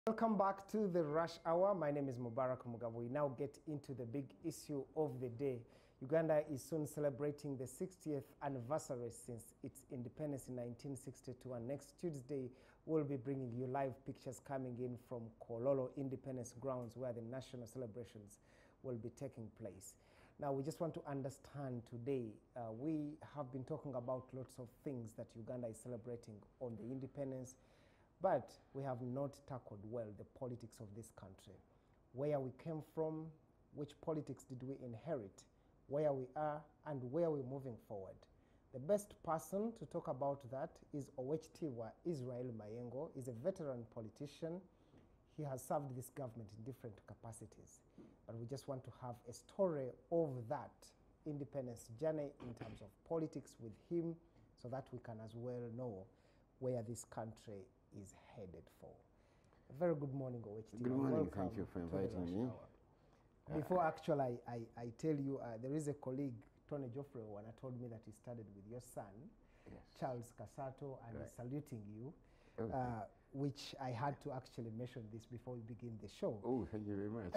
Welcome back to the Rush Hour. My name is Mubarak Mugabo. We now get into the big issue of the day. Uganda is soon celebrating the 60th anniversary since its independence in 1962, and next Tuesday we'll be bringing you live pictures coming in from Kololo Independence Grounds, where the national celebrations will be taking place. Now, we just want to understand today, we have been talking about lots of things that Uganda is celebrating on the independence, but we have not tackled well the politics of this country. Where we came from, which politics did we inherit, where we are, and where we're moving forward. The best person to talk about that is Owekitiibwa Israel Mayengo. He's a veteran politician. He has served this government in different capacities. But we just want to have a story of that independence journey in terms of politics with him, so that we can as well know where this country is headed for. A very good morning, Owekitiibwa. Good morning, thank you for inviting me. Before actually I tell you, there is a colleague, Tony Joffrey, who told me that he studied with your son, yes, Charles Kasato, and he's saluting you, okay, which I had to actually mention this before we begin the show. Oh, thank you very much.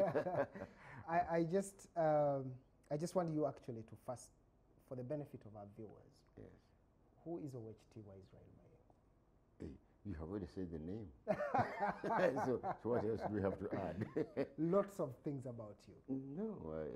I just want you actually to first, for the benefit of our viewers, yes, who is Owekitiibwa Israel Mayengo? Hey, you have already said the name. so what else do we have to add? Lots of things about you. No,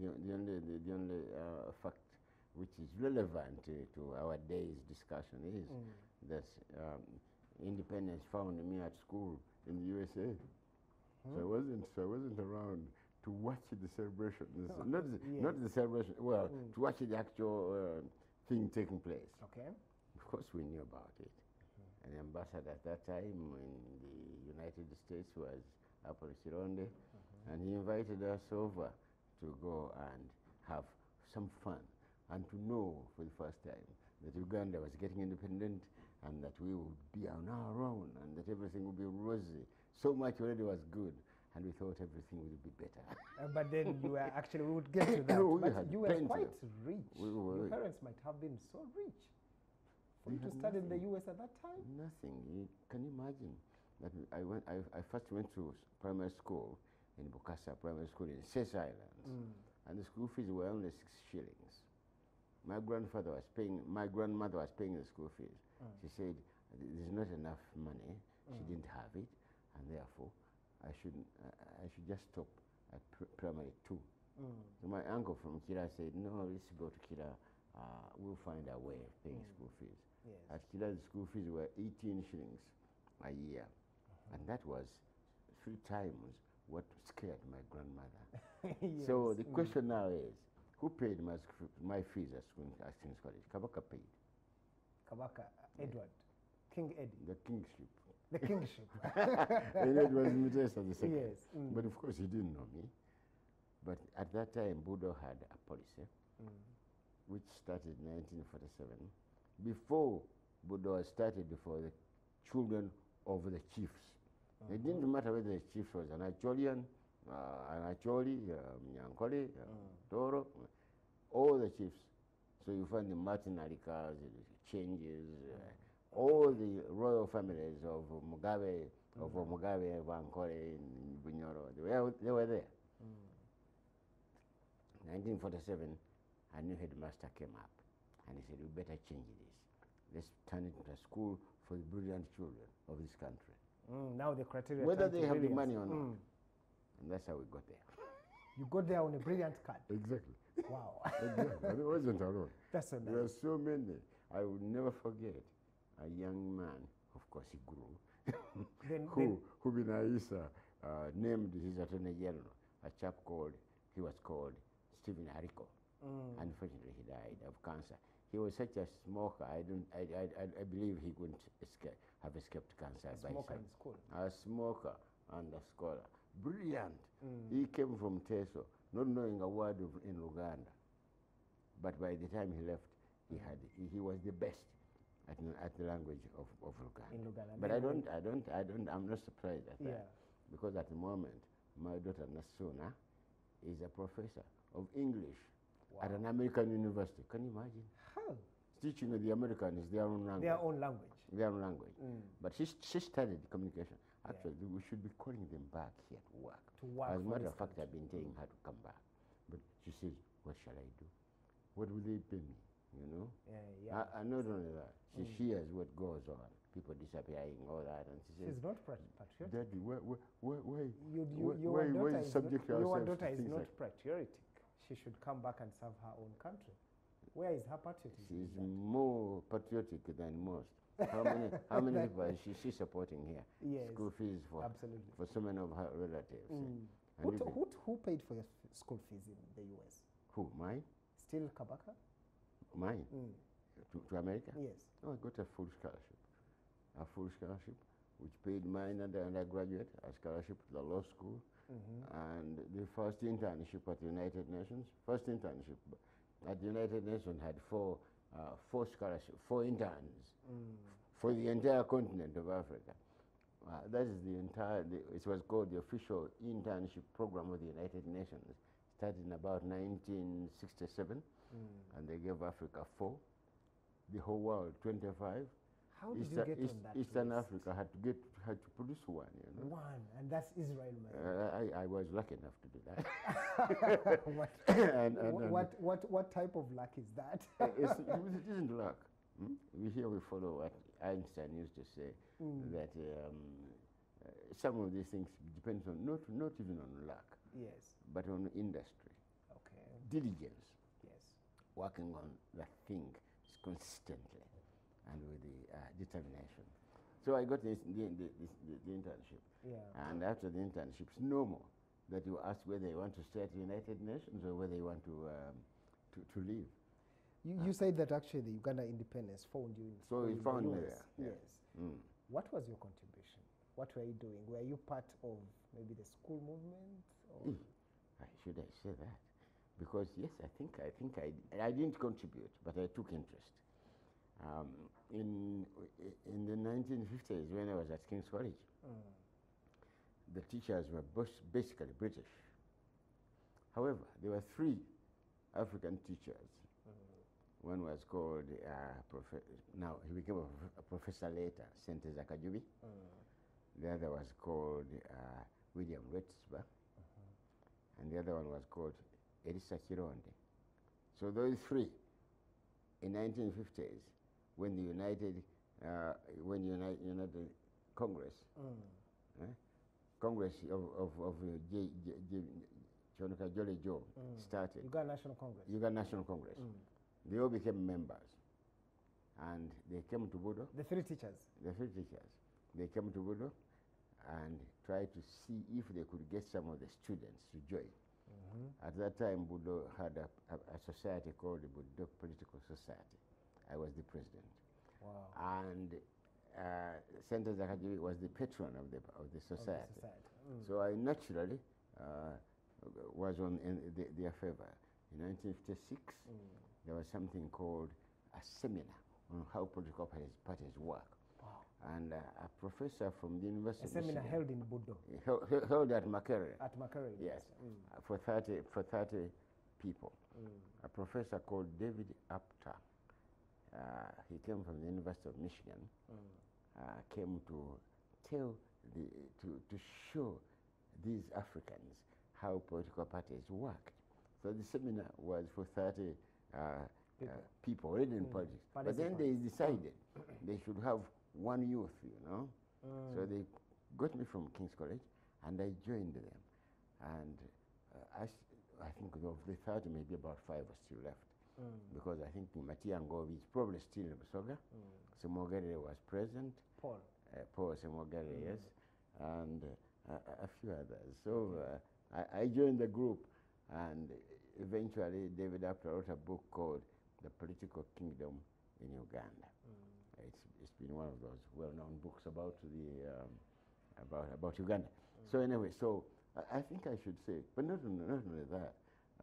the only fact which is relevant to our day's discussion is that independence found me at school in the USA. So I wasn't around to watch the celebrations. Not the celebration. Well, to watch the actual thing taking place. Okay. Of course, we knew about it. And the ambassador at that time in the United States was Apollo Chironde, and he invited us over to go and have some fun and to know for the first time that Uganda was getting independent and that we would be on our own and that everything would be rosy. So much already was good, and we thought everything would be better. But then you were actually, we would get to that, but you were quite rich. Your parents might have been so rich. For you to study in the US at that time? Nothing. Can you imagine that I first went to primary school in Bukasa Primary School in Seychelles Islands, and the school fees were only 6 shillings. My grandmother was paying the school fees. She said there's not enough money. She didn't have it, and therefore I should just stop at primary 2. So my uncle from Kira said, no, let's go to Kira. We'll find a way of paying school fees. Yes. At Kira, the school fees were 18 shillings a year. And that was 3 times what scared my grandmother. Yes. So the question now is, who paid my fees at King's College? Kabaka paid. Kabaka, Edward, King Eddie. The kingship. The kingship. And it was Mutesa the second. Yes. But of course he didn't know me. But at that time, Budo had a policy which started in 1947. Before Budo started for the children of the chiefs. It didn't matter whether the chief was an Acholian, Acholi, Nyankole, Toro, all the chiefs. So you find the Martin Alikas, the changes, all the royal families of Mugabe, Vankole, Bunyoro, they were there. 1947, a new headmaster came up, and he said, we better change this. Let's turn it into a school for the brilliant children of this country. Now the criteria, whether they have the money or not. And that's how we got there. You got there on a brilliant card. Exactly. Wow. Exactly. It wasn't alone. That's so nice. There were so many. I would never forget a young man, of course he grew, who Binaisa named his attorney general, a chap he was called Stephen Hariko. Unfortunately, he died of cancer. He was such a smoker. I believe he couldn't have escaped cancer. A smoker in school. A smoker and a scholar. Brilliant. He came from Teso, not knowing a word in Luganda. But by the time he left, he was the best at the language of Luganda. In Luganda. But I'm not surprised at that. Because at the moment, my daughter Nasuna is a professor of English at an American university. Can you imagine? How? Teaching the Americans their own language. Their own language. Their own language. But she studied communication. Actually, we should be calling them back here to work. To work As a for matter this of fact, country. I've been telling her to come back. But she says, what shall I do? What will they pay me? You know? And not only that, she hears what goes on. People disappearing, all that, and she says, she's not patriotic. Daddy, why Your daughter subject your ourselves daughter to is things not like patriotic. She should come back and serve her own country. Where is her patriotism? she's more patriotic than most. How many people is she supporting here? Yes, School fees for absolutely. for so many of her relatives. Mm. And Who paid for your school fees in the US? who? Mine? Still Kabaka? Mine? Mm. To America? Yes. Oh, I got a full scholarship. A full scholarship, which paid mine and the undergraduate, a scholarship to the law school, and the first internship at the United Nations. First internship at the United Nations had four scholarships, 4 interns for the entire continent of Africa. That is it was called the official internship program of the United Nations. Started in about 1967, and they gave Africa 4. The whole world 25. How did you get on that Eastern list? Africa had to produce one. You know? One, and that's Israel, man. I was lucky enough to do that. What type of luck is that? it isn't luck. We follow what Einstein used to say, that some of these things depends on not even on luck, Yes. but on industry, Okay. diligence, Yes. working on the thing consistently and with the determination. So I got the internship. Yeah. And after the internship, it's normal that you ask whether you want to stay at the United Nations or whether you want to leave. You said that actually the Uganda independence found you. So it found me US. there. Yes. What was your contribution? What were you doing? Were you part of maybe the school movement? Or? Should I say that? Because yes, I think I didn't contribute, but I took interest. In the 1950s, when I was at King's College, the teachers were basically British. However, there were 3 African teachers. One was called now he became a professor later, Sente Zakajubi. The other was called William Retzba, and the other one was called Elisa Chironde. So those 3, in 1950s, when the United Congress, Congress of Chonoka Jolly Joe started. Uganda National Congress. Uganda National Congress. They all became members, and they came to Budo. The 3 teachers. The 3 teachers. They came to Budo and tried to see if they could get some of the students to join. At that time, Budo had a society called the Budo Political Society. I was the president. Wow. And Sente Zakajubi was the patron of the society. So I naturally was in their favor. In 1956, there was something called a seminar on how political parties work. Wow. And a professor from the University of Michigan. A seminar held in Budo. Held at Makerere. At Makerere, yes. For 30 people. A professor called David Apter, he came from the University of Michigan, came to show these Africans how political parties worked. So the seminar was for 30 people already in politics. But then they decided they should have one youth, you know. So they got me from King's College, and I joined them. And I think of the 30, maybe about 5 are still left. Because I think Matia Ngovi is probably still in Busoga. Semogere was present. Paul Semogere, yes. And a few others. So I joined the group, and eventually David Apter wrote a book called The Political Kingdom in Uganda. It's been one of those well-known books about Uganda. So anyway, so I think I should say, but not only that.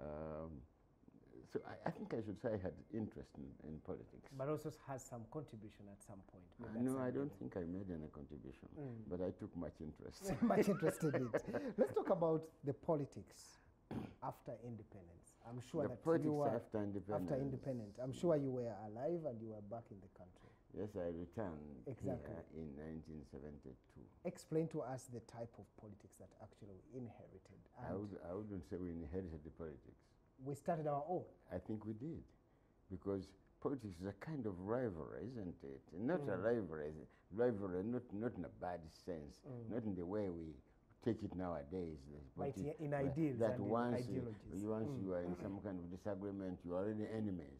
So I think I should say I had interest in politics. But also has some contribution at some point. No, I don't think I made any contribution, but I took much interest. Much interest in it. Let's talk about the politics after independence. I'm sure that you were after independence. I'm sure you were alive and you were back in the country. Yes, I returned Exactly. here in 1972. Explain to us the type of politics that actually we inherited. And I wouldn't say we inherited the politics. we started our own. I think we did, because politics is a kind of rivalry, isn't it? Not a rivalry, not in a bad sense, not in the way we take it nowadays. But in ideals that and in once ideologies. once you are in some kind of disagreement, you are already enemies.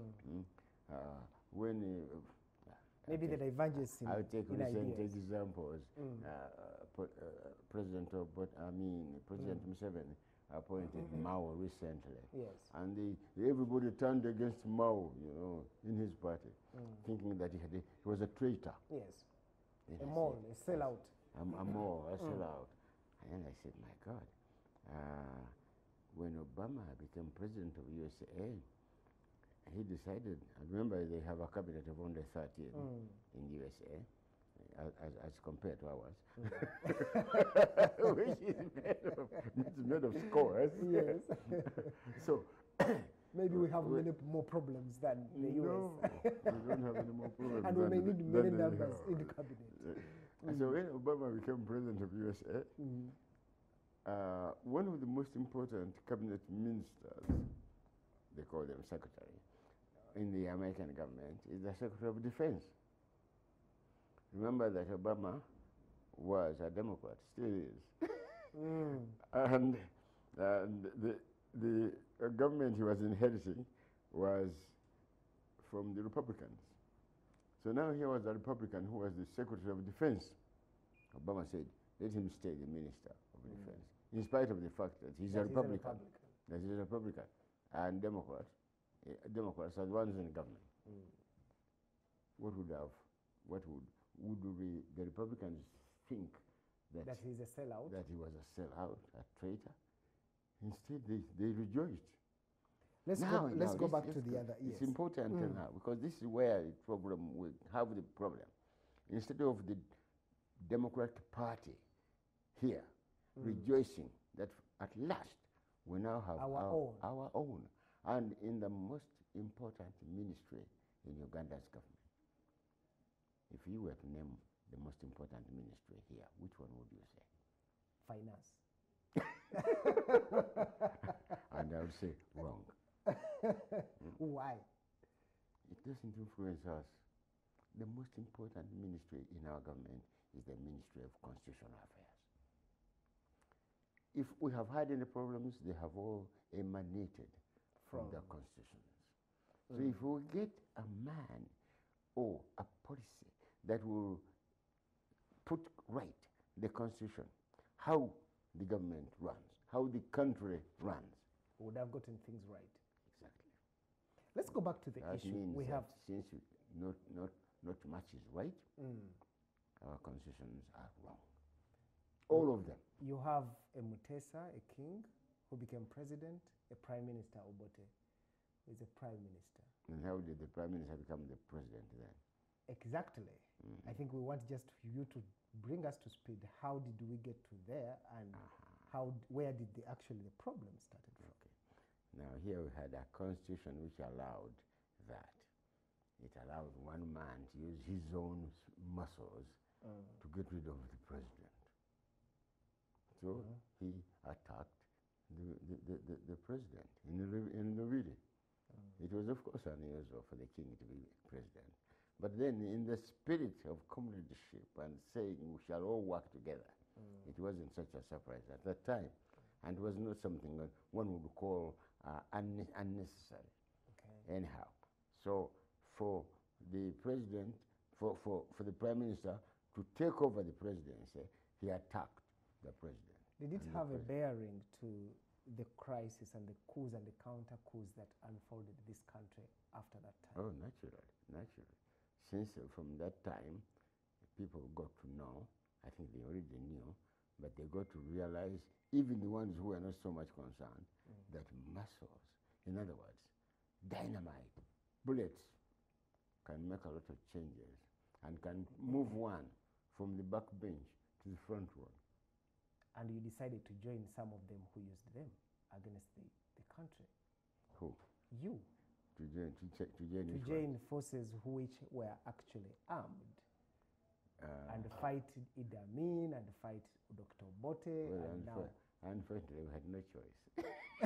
When Maybe the divergence in, I'll take in recent ideas. examples. President Museveni appointed Mao recently. Yes. And everybody turned against Mao, you know, in his party, thinking that he was a traitor. Yes. Then A I mole, said, a sellout. a mole, a sellout. And then I said, my God, when Obama became president of USA, he decided, I remember they have a cabinet of only 13 in USA, as compared to ours, which is made of scores. Yes. So maybe we have many more problems than the no, US. we don't have any more problems. And we may need than many they numbers have. in the cabinet. And so when Obama became president of USA, one of the most important cabinet ministers, they call them secretary, in the American government is the Secretary of Defense. Remember that Obama was a Democrat, still is. And the government he was inheriting was from the Republicans. So now here was a Republican who was the Secretary of Defense. Obama said, let him stay the Minister of Defense, in spite of the fact that he's a Republican. That he's a Republican. And Democrats are the ones in government. What would the Republicans think That he's a sellout? that he was a sellout, a traitor? Instead, they rejoiced. Let's go back to the other. Yes. It's important now, because this is where we have the problem. Instead of the Democratic Party here rejoicing that at last we now have our own, and in the most important ministry in Uganda's government. If you were to name the most important ministry here, which one would you say? Finance. And I would say wrong. Why? It doesn't influence us. The most important ministry in our government is the Ministry of Constitutional Affairs. If we have had any problems, they have all emanated from the constitutions. So if we get a man or a policy that will put right the constitution, how the government runs, how the country runs. We would have gotten things right. Exactly. Let's go back to the That issue. means We that have since not much is right, our constitutions are wrong. All of them. You have a Mutesa, a king, who became president, a prime minister, Obote, who is a prime minister. And how did the prime minister become the president then? Exactly. I think we want just you to bring us to speed. How did we get to there, and where did the problem started from? Okay. Now here we had a constitution which allowed that. It allowed one man to use his own muscles to get rid of the president. So he attacked the president in Nobili. It was, of course, unusual for the king to be president. But then, in the spirit of comradeship and saying we shall all work together, it wasn't such a surprise at that time. And it was not something that one would call unnecessary. Okay. Anyhow, so for the president, for the prime minister to take over the presidency, he attacked the president. Did it have a bearing to the crisis and the coups and the counter coups that unfolded this country after that time? Oh, naturally. Since from that time, people got to know, I think they already knew, but they got to realize, even the ones who were not so much concerned, that muscles, in other words, dynamite, bullets, can make a lot of changes and can move one from the back bench to the front one. And you decided to join some of them who used them against the country. Who? You. to join forces which were actually armed and fight Idi Amin and fight Dr. Obote. Well, and now unfortunately, we had no choice.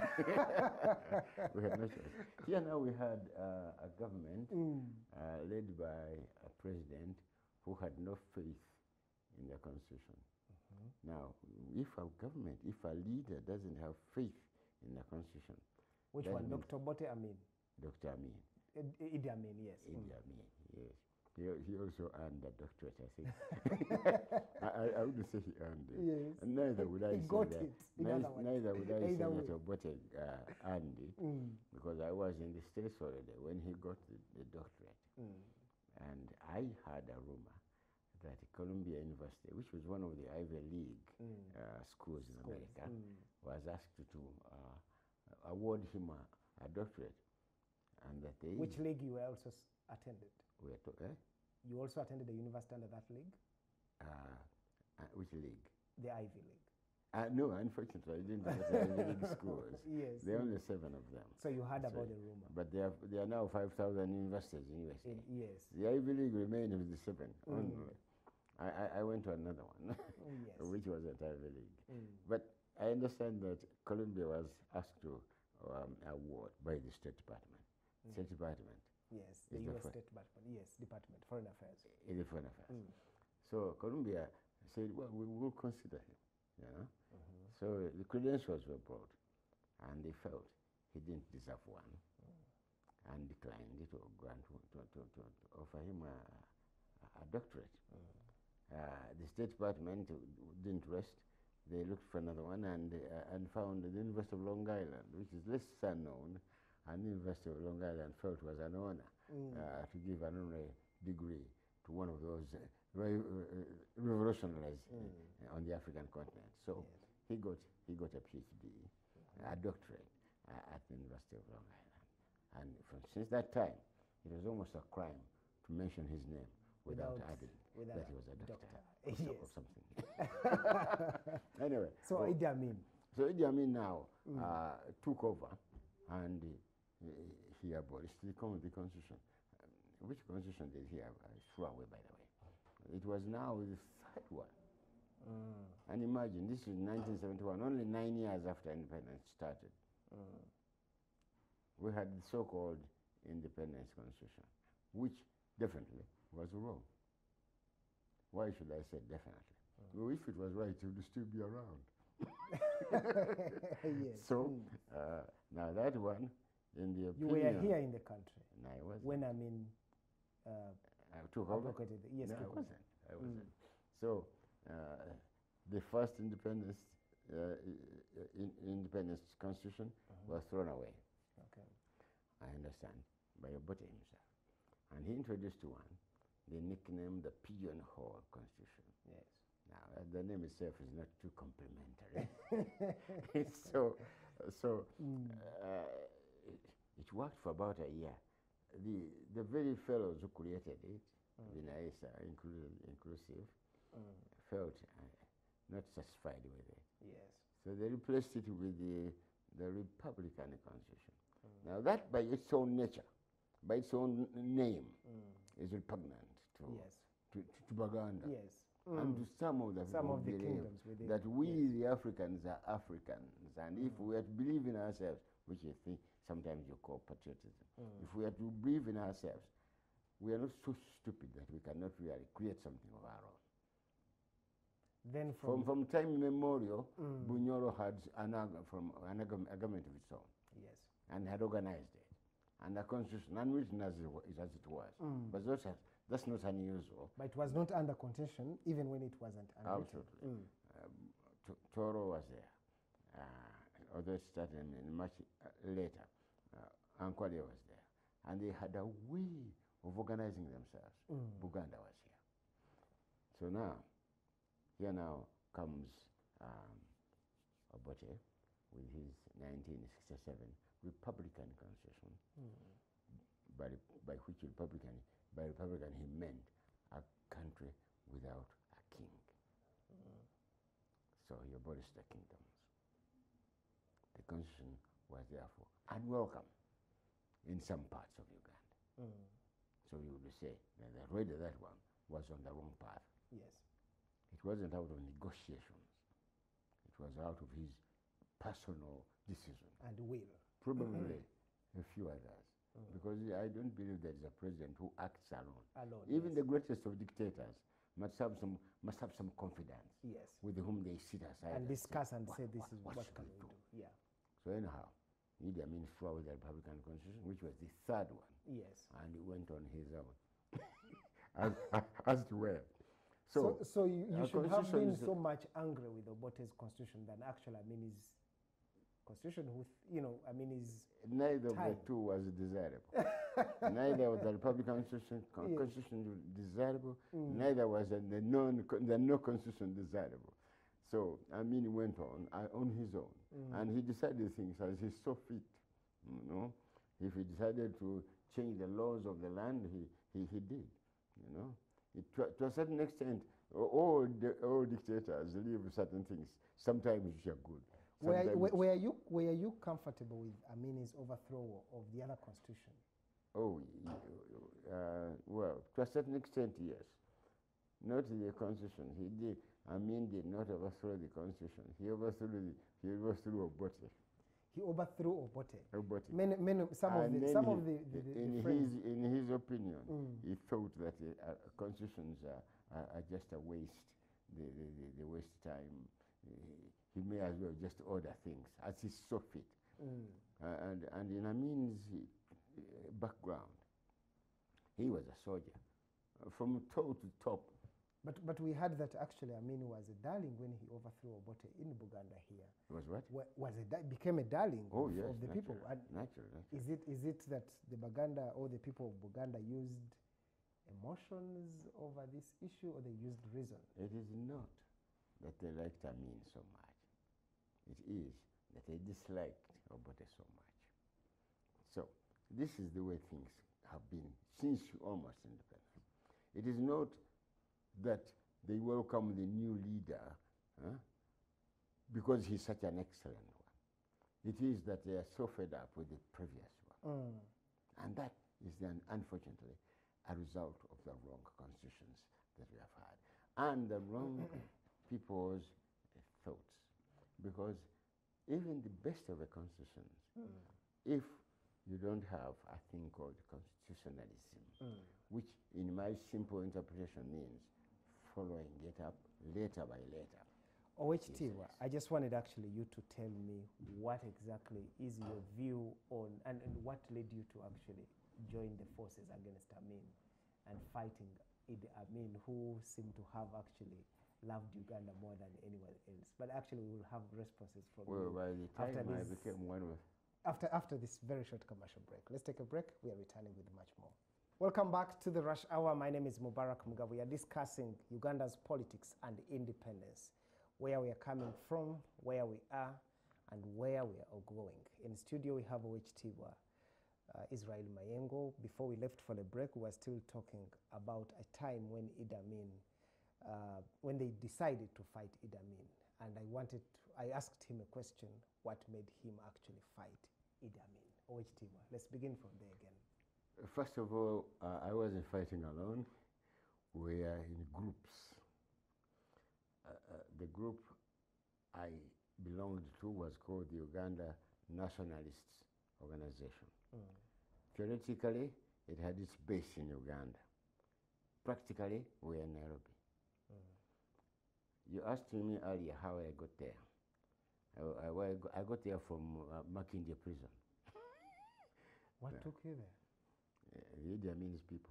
We had no choice. Here now we had a government led by a president who had no faith in the constitution. Now, if a leader doesn't have faith in the constitution, which one, Dr. Obote Amin? Dr. Amin. Idi Amin, yes. Idi Amin, yes. He also earned a doctorate, I think. I wouldn't say he earned it. Yes. Neither would I He say got that. it. Neither would I say Either way. that Obote earned it, because I was in the States already when he got the doctorate. And I heard a rumor that Columbia University, which was one of the Ivy League schools in America, was asked to award him a doctorate. And that they... Which league you also attended? You also attended the university under that league? Which league? The Ivy League. No, unfortunately, I didn't go to the Ivy League schools. Yes. There are only 7 of them. So you heard about the rumor. But there are now 5,000 universities in USA. Yes. The Ivy League remained with the 7 only. I went to another one, which was at Ivy League. But I understand that Columbia was asked to award by the State Department. State Department. Yes, the U.S. State Department. Yes, Department, Foreign Affairs. In the Foreign Affairs. So Columbia said, well, we will consider him, you know. So the credentials were brought, and they felt he didn't deserve one, and declined to grant to offer him a doctorate. The State Department didn't rest. They looked for another one and found the University of Long Island, which is less known. And the University of Long Island felt was an honor to give an honorary degree to one of those revolutionaries on the African continent. So he got a PhD, a doctorate at the University of Long Island. And since that time, it was almost a crime to mention his name without adding that he was a doctor or something. Anyway. So Idi Amin. So Idi Amin now took over, and he abolished the constitution. Which constitution did he have? Threw away, by the way. It was now the 3rd one. And imagine, this is 1971, only 9 years after independence started. We had the so-called Independence Constitution, which definitely was wrong. Why should I say definitely? Well, if it was right, it would still be around. Yes. So, now that one, in the opinion... You were here in the country. No, I wasn't. When Amin took over? Yes, no, I wasn't. So, the first independence constitution was thrown away. Okay. I understand, by Obote himself. And he introduced one, they nicknamed the Pigeonhole Constitution. Yes. Now, the name itself is not too complimentary. It worked for about a year. The very fellows who created it, Vinaisa inclusive, felt not satisfied with it. Yes. So they replaced it with the Republican Constitution. Now that by its own nature, by its own name, is repugnant to Baganda. Yes. And to some of the kingdoms within, that we the Africans are Africans, and if we are to believe in ourselves, which you think sometimes you call patriotism, if we are to believe in ourselves, we are not so stupid that we cannot really create something of our own. Then from time immemorial, Bunyoro had a government of its own. Yes. And had organized it, and a constitution, unwritten as it was. But that's not unusual. But it was not under contention, even when it wasn't unwritten. Absolutely. Toro was there, although it started much later. Ankwale was there. And they had a way of organizing themselves. Buganda was here. So here now comes Obote with his 1967 Republican Constitution, by which by Republican he meant a country without a king. So he abolished the kingdoms. The Constitution was therefore unwelcome in some parts of Uganda. So you would say that already that one was on the wrong path. Yes. It wasn't out of negotiations. It was out of his personal decision. And will. Probably a few others. Because I don't believe there is a president who acts alone. Alone. Even yes. the greatest of dictators must have some confidence Yes. with whom they sit aside And discuss and say this is what what should can we we do? Yeah. So anyhow, Idi Amin threw away the Republican Constitution, which was the third one, Yes. and he went on his own. as well. So you our should have constitution been is- so much angry with Obote's constitution than actually, his constitution, is Neither of the time. two was desirable. Neither was the Republican constitution desirable. Neither was the no constitution desirable. So Amin went on his own, and he decided things as he saw fit. You know, if he decided to change the laws of the land, he did. You know, to a certain extent, all dictators leave certain things. Sometimes which are good. Were you comfortable with Amin's overthrow of the other constitution? Oh, well, to a certain extent, yes. Not the constitution. Amin did not overthrow the constitution. He overthrew Obote. He overthrew Obote. Some of In friends. his opinion, he thought that constitutions are just a waste. They waste time. He may as well just order things as he saw fit. And in Amin's background, he was a soldier from toe to top. But we heard that actually Amin was a darling when he overthrew Obote in Buganda here. Was what? Became a darling Oh, of yes, the people. And naturally. is it that the Baganda or the people of Buganda used emotions over this issue, or they used reason? It is not that they liked Amin so much. It is that they disliked Obote so much. So this is the way things have been since almost independence. It is not that they welcome the new leader because he's such an excellent one. It is that they are so fed up with the previous one. And that is then, unfortunately, a result of the wrong constitutions that we have had and the wrong people's thoughts. Because even the best of the constitutions, if you don't have a thing called constitutionalism, which in my simple interpretation means following it up letter by letter. OHT, I just wanted actually you to tell me what exactly is your view on, and what led you to actually join the forces against Amin and fighting Idi Amin, who seemed to have actually loved Uganda more than anyone else. But actually we will have responses from you. By the time I became one of... After this very short commercial break. Let's take a break. We are returning with much more. Welcome back to the Rush Hour. My name is Mubarak Mugabe. We are discussing Uganda's politics and independence, where we are coming from, where we are, and where we are going. In studio, we have OHT Israel Mayengo. Before we left for the break, we were still talking about a time when Idi Amin, when they decided to fight Idi Amin. And I asked him a question, what made him actually fight Idi Amin? OHT, let's begin from there again. First of all, I wasn't fighting alone. We are in groups. The group I belonged to was called the Uganda Nationalists Organization. Theoretically, it had its base in Uganda. Practically, we are in Nairobi. You asked me earlier how I got there. I got there from Makindye prison. What took you there? Idi Amin's people.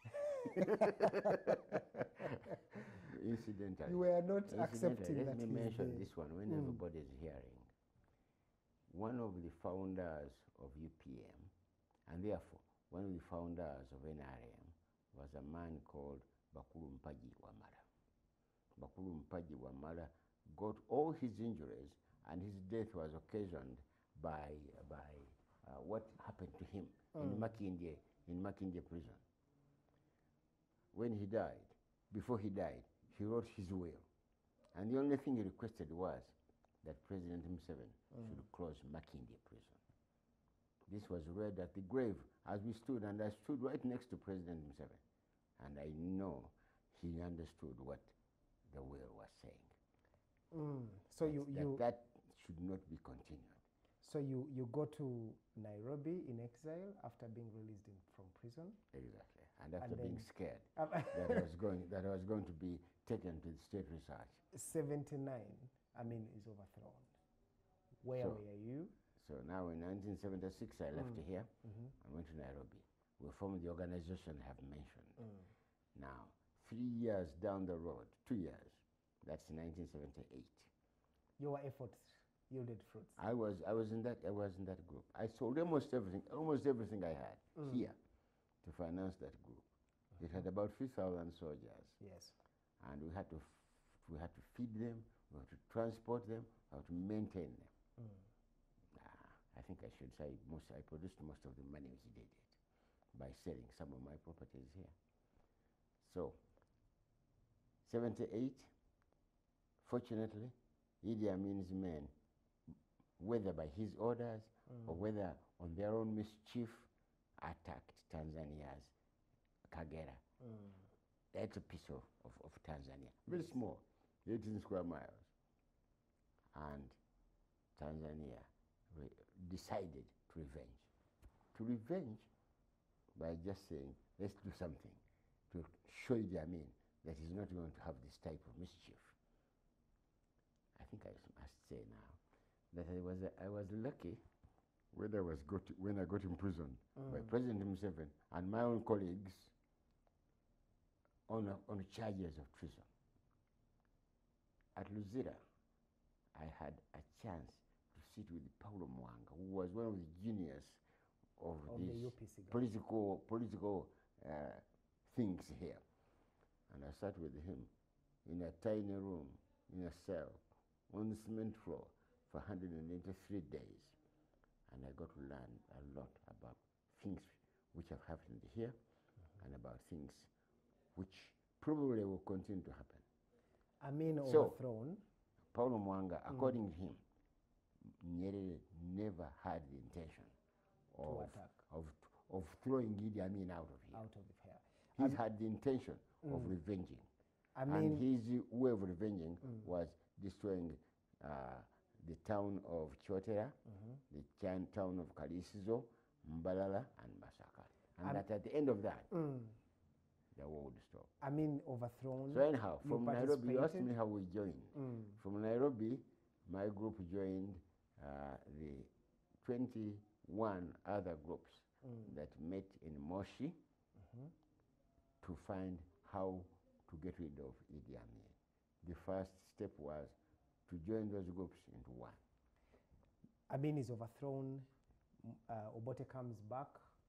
Incidentally. You were not accepting that Let me he's mention there. this one when everybody is hearing. One of the founders of UPM, and therefore one of the founders of NRM, was a man called Bakulu Mpaji Wamala. Bakulu Mpaji Wamala got all his injuries, and his death was occasioned by what happened to him in Makindye prison. When he died, before he died, he wrote his will. And the only thing he requested was that President Museveni should close Makindye prison. This was read at the grave as we stood, and I stood right next to President Museveni. And I know he understood what the will was saying. So that should not be continued. So you go to Nairobi in exile after being released from prison. Exactly, and after being scared that I was going to be taken to the state research. 79, Amin is overthrown. Where were you? So now in 1976, I left here. I went to Nairobi. We formed the organization I have mentioned. Now, 3 years down the road, 2 years, that's 1978. Your efforts yielded fruits. I was in that group. I sold almost everything I had here to finance that group. It had about 3,000 soldiers. Yes. And we had to feed them, we had to transport them, we had to maintain them. I think I should say I produced most of the money which did it by selling some of my properties here. So, 78, fortunately, Idi Amin's men, whether by his orders or whether on their own mischief, attacked Tanzania's Kagera. That's a piece of Tanzania, very small, 18 square miles. And Tanzania decided to revenge by just saying, let's do something to show Idi Amin that he's not going to have this type of mischief. I think I must say now that I was lucky when I got imprisoned by President Museveni and my own colleagues on charges of treason. At Luzira, I had a chance to sit with Paulo Mwanga, who was one of the genius of these political things here. And I sat with him in a tiny room, in a cell, on the cement floor for 183 days. And I got to learn a lot about things which have happened here and about things which probably will continue to happen. Amin overthrown. Paulo Mwanga, according to him, Nyerere never had the intention of throwing Idi Amin out of here. He had the intention of revenging. And his way of revenging was destroying the town of Chotera, the town of Kalisizo, Mbalala, and Masaka. And that at the end of that, the war would stop. Amin overthrown. So anyhow, from Nairobi, you asked me how we joined. From Nairobi, my group joined the 21 other groups that met in Moshi to find how to get rid of Idi Amin. The first step was to join those groups into one. Amin is overthrown, Obote comes back,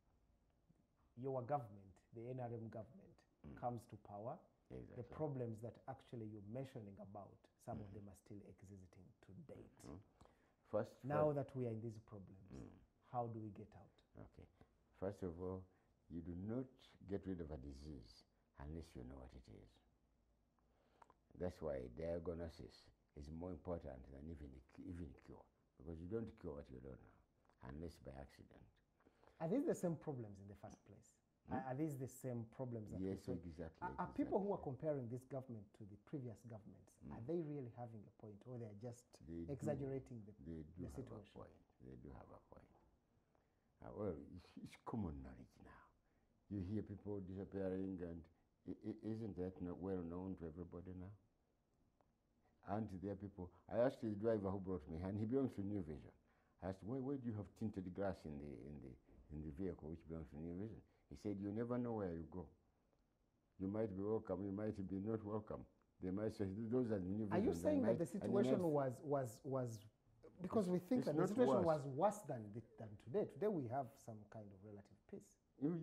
your government, the NRM government, comes to power. Exactly. The problems that actually you're mentioning about, some of them are still existing to date. Now that we are in these problems, how do we get out? Okay. First of all, you do not get rid of a disease unless you know what it is. That's why diagnosis is more important than even cure, because you don't cure what you don't know, unless by accident. Are these the same problems in the first place? Are these the same problems? That yes, exactly. Are people who are comparing this government to the previous governments, are they really having a point, or they're just exaggerating the situation? They do have a point. Well, it's common knowledge now. You hear people disappearing, and isn't that not well known to everybody now? And there are people. I asked the driver who brought me, and he belongs to New Vision. I asked, why do you have tinted glass in the vehicle which belongs to New Vision? He said, you never know where you go. You might be welcome, you might be not welcome. They might say, those are the New Vision. Are you saying that the situation was because we think that the situation was worse than today? Today we have some kind of relative peace. I'm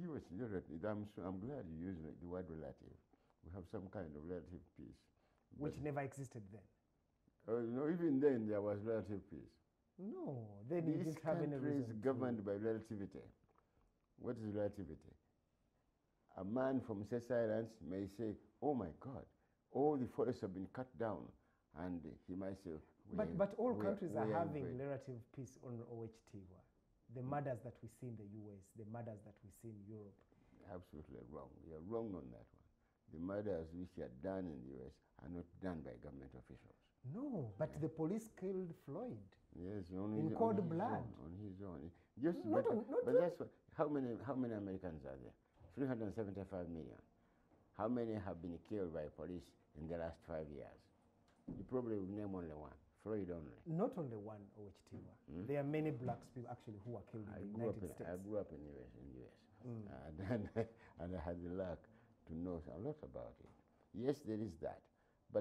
glad you used the word relative. We have some kind of relative peace. Which never existed then. No, even then there was relative peace. No, then you didn't have any reason. This country is governed by relativity. What is relativity? A man from Seychelles Islands may say, oh my God, all the forests have been cut down. And he might say, but all countries are having relative peace on OHT. the murders that we see in the US, the murders that we see in Europe? Absolutely wrong. You're wrong on that one. The murders which are done in the US are not done by government officials. No, but the police killed Floyd. Yes, in cold blood. On his own. Just, Not but that's what, how many Americans are there? 375 million. How many have been killed by police in the last 5 years? You probably will name only one, Floyd only. Not only one, Owechitiwa. There are many black people actually who were killed in the United States. I grew up in the US. And I had the luck to know a lot about it. Yes, there is that. But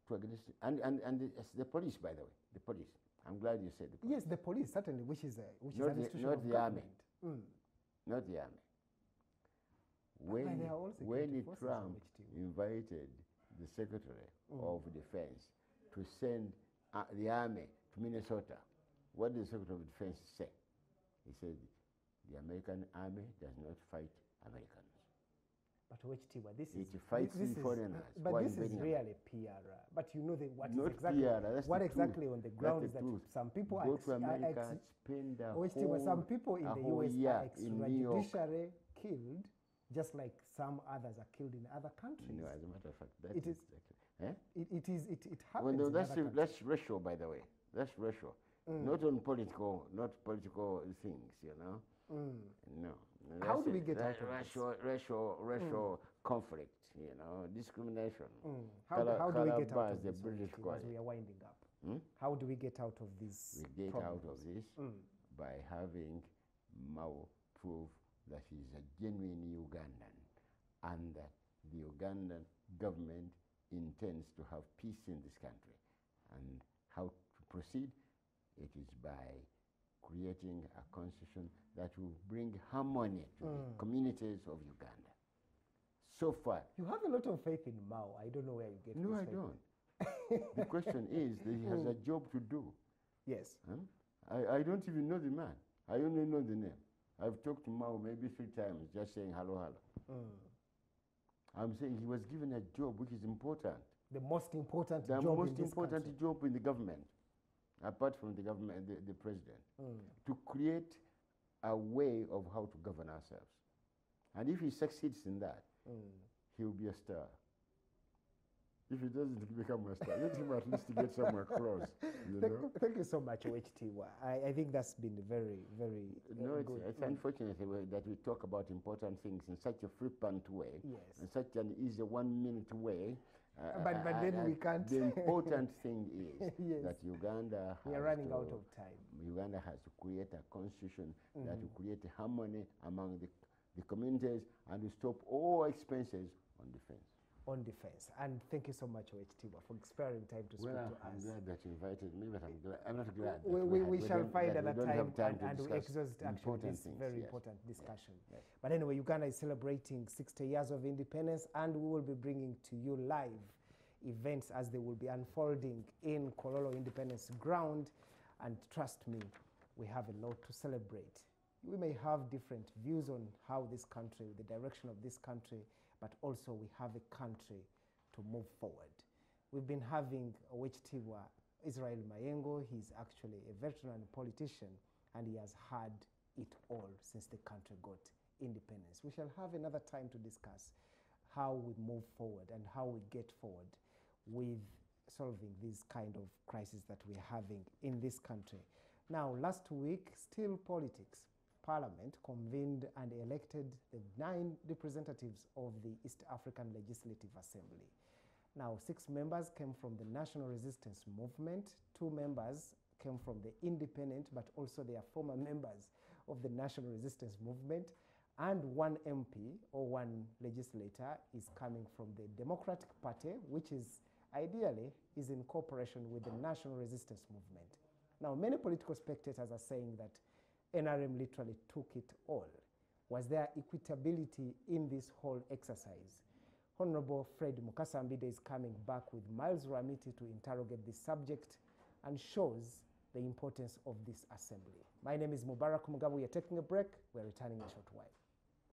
the police, by the way, the police. I'm glad you said the police. Yes, the police, certainly, which is an institution not of the government. army. Not the army. But When Trump invited the Secretary of Defense to send the army to Minnesota, what did the Secretary of Defense say? He said, the American army does not fight Americans. But Owechitiwa, this is foreigners. But this is really PR. But you know not PR, that's what the exactly truth. on the ground is That's that the truth. some people go to America, spend a some people in the US year are in New York. extrajudicially killed, just like some others are killed in other countries. No, as a matter of fact, that it is. It happens. Well, no, in that's racial, by the way. That's racial. Not on political things, you know. No. How do we get out of racial conflict, you know, discrimination. How do we get out of the this? British As we are winding up. How do we get out of this? We get out of this by having Mao prove that he's a genuine Ugandan and that the Ugandan government intends to have peace in this country. And how to proceed? It is by creating a constitution that will bring harmony to the communities of Uganda. So far. You have a lot of faith in Mao. I don't know where you get No, this I faith. don't. The question is that he has a job to do. Yes. I don't even know the man. I only know the name. I've talked to Mao maybe 3 times, just saying hello, hello. I'm saying he was given a job which is important. The most important the job most in this important country. job in the government, apart from the government, the president, to create a way of how to govern ourselves. And if he succeeds in that, he will be a star. If he doesn't become a star, let him at least get somewhere close. Thank you so much, Owechitiwa. I think that's been very, very good. It's unfortunate that we talk about important things in such a flippant way, in such an easy 1 minute way. But then we can't. The important thing is that Uganda we are running out of time. Uganda has to create a constitution that will create harmony among the communities and to stop all expenses on defense. And thank you so much, Owechitiwa, for sparing time to speak to us. I'm glad that you invited me, but I'm not glad. We shall find another time and we exhaust actually this very important discussion. But anyway, Uganda is celebrating 60 years of independence, and we will be bringing to you live events as they will be unfolding in Kololo Independence Ground. And trust me, we have a lot to celebrate. We may have different views on how this country, the direction of this country, but also we have a country to move forward. We've been having Owechitiwa Israel Mayengo. He's actually a veteran politician, and he has had it all since the country got independence. We shall have another time to discuss how we move forward and how we get forward with solving these kind of crises that we're having in this country. Now, last week, still politics. Parliament convened and elected the 9 representatives of the East African Legislative Assembly. Now, 6 members came from the National Resistance Movement, 2 members came from the Independent, but also they are former members of the National Resistance Movement, and 1 MP or 1 legislator is coming from the Democratic Party, which is ideally is in cooperation with the National Resistance Movement. Now, many political spectators are saying that NRM literally took it all. Was there equitability in this whole exercise? Honorable Fred Mukasambide is coming back with Miles Ramiti to interrogate this subject and shows the importance of this assembly. My name is Mubarak Mugabu. We are taking a break. We are returning in a short while.